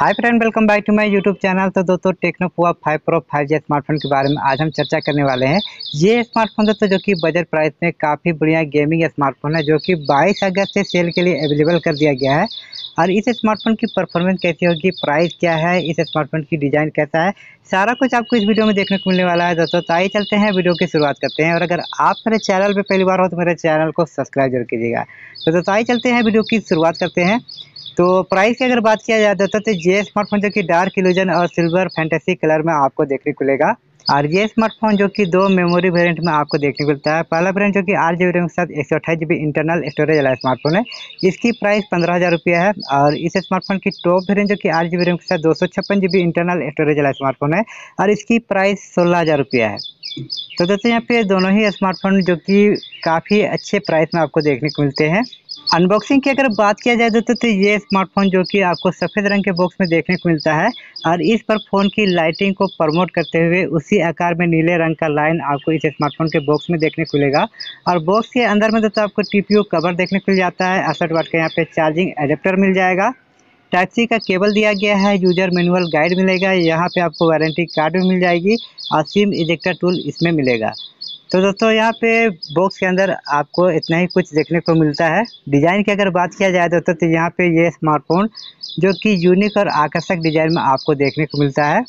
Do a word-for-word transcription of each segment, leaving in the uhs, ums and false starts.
Hi friend, welcome back to my YouTube channel. तो दोस्तों Tecno Pova five pro five G smartphone के बारे में आज हम चर्चा करने वाले हैं। ये स्मार्टफोन दोस्तों जो कि बजट प्राइस में काफ़ी बढ़िया गेमिंग स्मार्टफोन है, जो कि बाईस अगस्त से सेल के लिए अवेलेबल कर दिया गया है। और इस स्मार्टफोन की परफॉर्मेंस कैसी होगी, प्राइस क्या है, इस स्मार्टफोन की डिज़ाइन कैसा है, सारा कुछ आपको इस वीडियो में देखने को मिलने वाला है दोस्तों। तो आइए चलते हैं, वीडियो की शुरुआत करते हैं। और अगर आप मेरे चैनल पर पहली बार हो तो मेरे चैनल को सब्सक्राइब जरूर कीजिएगा। तो दोस्तों आइए चलते हैं, वीडियो की शुरुआत करते हैं। तो प्राइस की अगर बात किया जाए दोस्तों, तो ये स्मार्टफोन जो कि डार्क इल्यूजन और सिल्वर फैंटेसी कलर में आपको देखने को मिलेगा। और ये स्मार्टफोन जो कि दो मेमोरी वेरिएंट में आपको देखने को मिलता है। पहला वेरिएंट जो कि आठ जी बी रैम के साथ एक सौ अट्ठाईस जी बी इंटरनल स्टोरेज वाला स्मार्टफोन है। इसकी प्राइस पंद्रह हज़ार रुपया है। और इस स्मार्टफोन की टॉप वेरिएंट जो कि आठ जी बी रैम के साथ दो सौ छप्पन जी बी इंटरनल स्टोरेज वाला स्मार्टफोन है, और इसकी प्राइस सोलह हज़ार रुपया है। तो दोस्तों यहाँ पे दोनों ही स्मार्टफोन जो कि काफ़ी अच्छे प्राइस में आपको देखने को मिलते हैं। अनबॉक्सिंग की अगर बात किया जाए दोस्तों, तो ये स्मार्टफोन जो कि आपको सफ़ेद रंग के बॉक्स में देखने को मिलता है। और इस पर फ़ोन की लाइटिंग को प्रमोट करते हुए उसी आकार में नीले रंग का लाइन आपको इस स्मार्टफोन के बॉक्स में देखने को मिलेगा। और बॉक्स के अंदर में दोस्तों आपको टी पी यू कवर देखने को मिल जाता है। अड़सठ वाट का यहाँ पे चार्जिंग एडेप्टर मिल जाएगा। टाइप सी का केबल दिया गया है। यूजर मैनुअल गाइड मिलेगा। यहाँ पे आपको वारंटी कार्ड भी मिल जाएगी और सिम इजेक्टर टूल इसमें मिलेगा। तो दोस्तों यहाँ पे बॉक्स के अंदर आपको इतना ही कुछ देखने को मिलता है। डिज़ाइन की अगर बात किया जाए दोस्तों, तो यहाँ पे ये स्मार्टफोन जो कि यूनिक और आकर्षक डिज़ाइन में आपको देखने को मिलता है।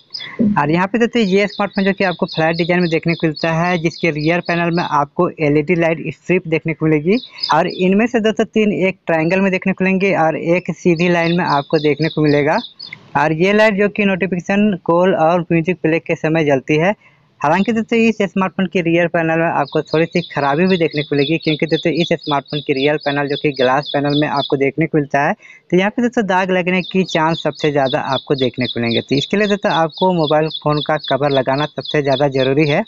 और यहाँ पे दोस्तों ये स्मार्टफोन जो कि आपको फ्लैट डिजाइन में देखने को मिलता है, जिसके रियर पैनल में आपको L E D light strip देखने को मिलेगी। और इनमें से दोस्तों तीन एक ट्रायंगल में देखने को मिलेंगे और एक सीधी लाइन में आपको देखने को मिलेगा। और ये लाइट जो कि नोटिफिकेशन, कॉल और म्यूजिक प्ले के समय जलती है। हालांकि दोस्तों इस स्मार्टफोन के रियर पैनल में आपको थोड़ी सी खराबी भी देखने को मिलेगी, क्योंकि दोस्तों इस स्मार्टफोन की रियर पैनल जो कि ग्लास पैनल में आपको देखने को मिलता है, तो यहाँ पे दोस्तों दाग लगने की चांस सबसे ज़्यादा आपको देखने को मिलेंगे। तो इसके लिए दोस्तों आपको मोबाइल फ़ोन का कवर लगाना सबसे ज़्यादा ज़रूरी है।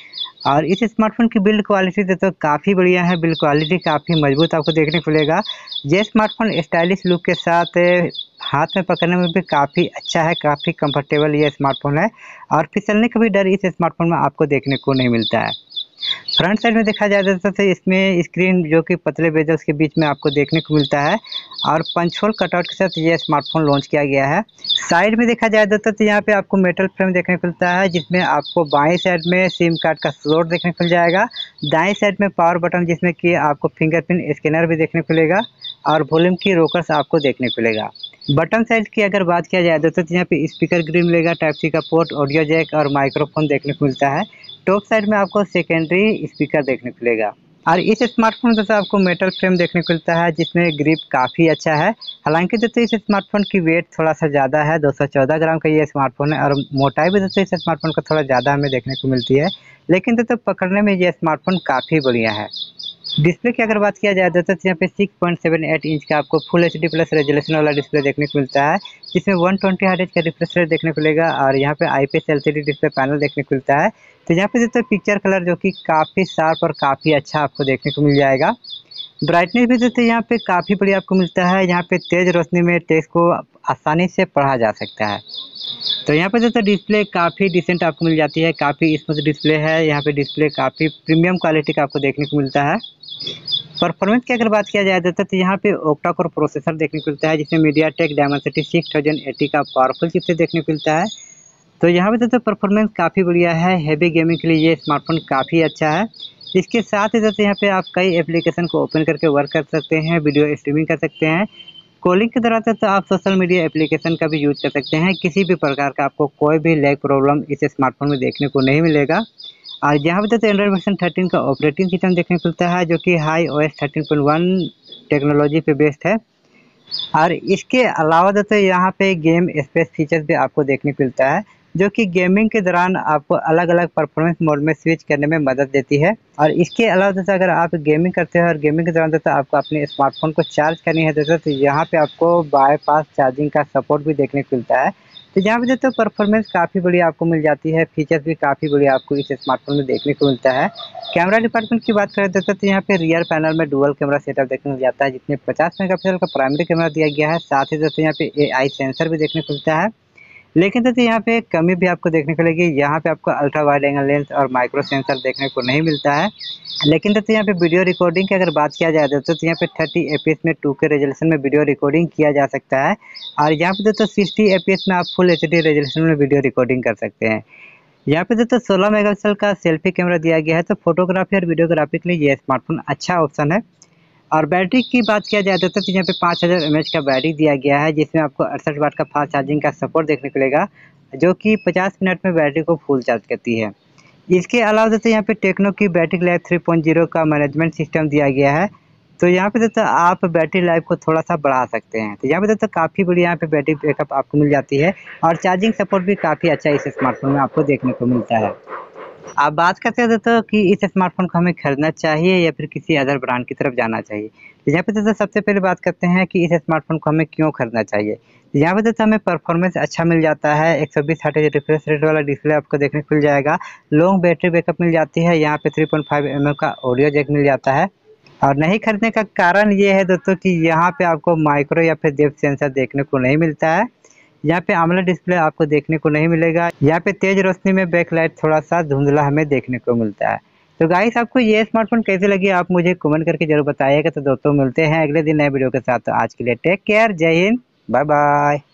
और इस स्मार्टफोन की बिल्ड क्वालिटी दोस्तों काफ़ी बढ़िया है। बिल्ड क्वालिटी काफ़ी मजबूत आपको देखने को मिलेगा। ये स्मार्टफोन स्टाइलिश लुक के साथ हाथ में पकड़ने में भी काफ़ी अच्छा है, काफ़ी कंफर्टेबल ये स्मार्टफोन है। और फिसलने का भी डर इस स्मार्टफोन में आपको देखने को नहीं मिलता है। फ्रंट साइड में देखा जाए दोस्तों, तो इसमें स्क्रीन जो कि पतले बेजल्स के बीच में आपको देखने को मिलता है। और पंच होल कटआउट के साथ ये स्मार्टफोन लॉन्च किया गया है। साइड में देखा जाए दोस्तों, तो यहाँ पे आपको मेटल फ्रेम देखने को मिलता है, जिसमें आपको बाएं साइड में सिम कार्ड का स्लॉट देखने को मिल जाएगा। दाएं साइड में पावर बटन, जिसमें कि आपको फिंगरप्रिंट स्कैनर भी देखने को मिलेगा। और वॉल्यूम की रोकर्स आपको देखने को मिलेगा। बटन साइज की अगर बात किया जाए दोस्तों, तो यहाँ पे स्पीकर ग्रिल मिलेगा, टाइप सी का पोर्ट, ऑडियो जैक और माइक्रोफोन देखने को मिलता है। टॉप साइड में आपको सेकेंडरी स्पीकर देखने को मिलेगा। और इस स्मार्टफोन दोस्तों आपको मेटल फ्रेम देखने को मिलता है, जिसमें ग्रिप काफ़ी अच्छा है। हालांकि दोस्तों इस स्मार्टफोन की वेट थोड़ा सा ज़्यादा है, दो सौ चौदह ग्राम का ये स्मार्टफोन है। और मोटाई भी दोस्तों इस स्मार्टफोन को थोड़ा ज़्यादा हमें देखने को मिलती है, लेकिन दोस्तों पकड़ने में ये स्मार्टफोन काफ़ी बढ़िया है। डिस्प्ले की अगर बात किया जाए दोस्तों, तो यहाँ पे six point seven eight inch का आपको full H D plus resolution वाला डिस्प्ले देखने को मिलता है, जिसमें वन ट्वेंटी हर्ट्ज का रिफ्रेश रेट देखने को मिलेगा। और यहाँ पे I P S L C D display panel देखने को मिलता है। तो यहाँ पे दोस्तों पिक्चर कलर जो कि काफ़ी शार्प और काफ़ी अच्छा आपको देखने को मिल जाएगा। ब्राइटनेस भी दोस्तों यहाँ पे काफ़ी बड़ी आपको मिलता है। यहाँ पे तेज़ रोशनी में टेक्स्ट को आसानी से पढ़ा जा सकता है। तो यहाँ पे दोस्तों डिस्प्ले काफ़ी डिसेंट आपको मिल जाती है, काफ़ी स्मूथ डिस्प्ले है। यहाँ पे डिस्प्ले काफ़ी प्रीमियम क्वालिटी का आपको देखने को मिलता है। परफॉर्मेंस की अगर बात किया जाए दोस्तों, तो यहाँ पे ओक्टा कोर प्रोसेसर देखने को मिलता है, जिसमें MediaTek Dimensity six thousand eighty का पावरफुल चिपसेट देखने को मिलता है। तो यहाँ पे दोस्तों परफॉर्मेंस काफ़ी बढ़िया है। हैवी गेमिंग के लिए ये स्मार्टफोन काफ़ी अच्छा है। इसके साथ ही दोस्तों यहाँ पे आप कई एप्लीकेशन को ओपन करके वर्क कर सकते हैं, वीडियो स्ट्रीमिंग कर सकते हैं। कॉलिंग के दौरान तो आप सोशल मीडिया एप्लीकेशन का भी यूज कर सकते हैं। किसी भी प्रकार का आपको कोई भी लैग प्रॉब्लम इस स्मार्टफोन में देखने को नहीं मिलेगा। और यहाँ पे दोस्तों एंड्रॉइड वर्जन थर्टीन का ऑपरेटिंग सिस्टम देखने को मिलता है, जो कि hi O S thirteen point one technology पे बेस्ड है। और इसके अलावा दोस्तों यहाँ पे गेम स्पेस फीचर्स भी आपको देखने को मिलता है, जो कि गेमिंग के दौरान आपको अलग अलग परफॉर्मेंस मोड में स्विच करने में मदद देती है। और इसके अलावा दोस्तों अगर आप गेमिंग करते हो और गेमिंग के दौरान दोस्तों आपको अपने स्मार्टफोन को चार्ज करनी है दोस्तों, तो यहाँ पे आपको बाईपास चार्जिंग का सपोर्ट भी देखने को मिलता है। तो यहाँ पे दोस्तों परफॉर्मेंस काफ़ी बढ़िया आपको मिल जाती है। फीचर्स भी काफ़ी बढ़िया आपको इस स्मार्टफोन में देखने को मिलता है। कैमरा डिपार्टमेंट की बात करें दोस्तों, तो यहाँ पे रियर पैनल में डुअल कैमरा सेटअप देखने को मिल जाता है, जिसमें पचास मेगापिक्सल का प्राइमरी कैमरा दिया गया है। साथ ही दोस्तों यहाँ पे ए आई सेंसर भी देखने को मिलता है। लेकिन दोस्तों यहाँ पे एक कमी भी आपको देखने को मिलेगी, यहाँ पे आपको अल्ट्रा वाइड एंगल लेंस और माइक्रो सेंसर देखने को नहीं मिलता है। लेकिन दोस्तों यहाँ पे वीडियो रिकॉर्डिंग की अगर बात किया जाए दोस्तों, तो यहाँ पे थर्टी एपीएस में टू के रेजोल्यूशन में वीडियो रिकॉर्डिंग किया जा सकता है। और यहाँ पे दोस्तों सिक्सटी एपीएस में आप फुल एचडी रेजोल्यूशन में वीडियो रिकॉर्डिंग कर सकते हैं। यहाँ पे दोस्तों सोलह मेगापिक्सल का सेल्फी कैमरा दिया गया है, तो फोटोग्राफी और वीडियोग्राफी के लिए ये स्मार्टफोन अच्छा ऑप्शन है। और बैटरी की बात किया जाए दोस्तों, तो यहाँ पे पाँच हज़ार एम एच का बैटरी दिया गया है, जिसमें आपको अड़सठ वाट का फास्ट चार्जिंग का सपोर्ट देखने को मिलेगा, जो कि पचास मिनट में बैटरी को फुल चार्ज करती है। इसके अलावा दोस्तों यहाँ पे टेक्नो की battery life three point zero का मैनेजमेंट सिस्टम दिया गया है, तो यहाँ पे दोस्तों आप बैटरी लाइफ को थोड़ा सा बढ़ा सकते हैं। तो यहाँ पे दोस्तों काफ़ी बड़ी यहाँ पे बैटरी बैकअप आपको मिल जाती है, और चार्जिंग सपोर्ट भी काफ़ी अच्छा इस स्मार्टफोन में आपको देखने को मिलता है। आप बात करते हैं दोस्तों कि इस स्मार्टफोन को हमें खरीदना चाहिए या फिर किसी अदर ब्रांड की तरफ जाना चाहिए। तो यहाँ पे दोस्तों सबसे पहले बात करते हैं कि इस स्मार्टफोन को हमें क्यों खरीदना चाहिए। तो यहाँ पे दोस्तों हमें परफॉर्मेंस अच्छा मिल जाता है, एक सौ बीस हर्ट्ज रिफ्रेश रेट वाला डिस्प्ले आपको देखने को मिल जाएगा, लॉन्ग बैटरी बैकअप मिल जाती है, यहाँ पे three point five M M का ऑडियो जैक मिल जाता है। और नहीं खरीदने का कारण ये है दोस्तों कि यहाँ पे आपको माइक्रो या फिर डेप्थ सेंसर देखने को नहीं मिलता है, यहाँ पे AMOLED डिस्प्ले आपको देखने को नहीं मिलेगा, यहाँ पे तेज रोशनी में बैकलाइट थोड़ा सा धुंधला हमें देखने को मिलता है। तो गाइस आपको ये स्मार्टफोन कैसे लगी आप मुझे कमेंट करके जरूर बताइएगा। तो दोस्तों मिलते हैं अगले दिन नए वीडियो के साथ, तो आज के लिए टेक केयर, जय हिंद, बाय बाय।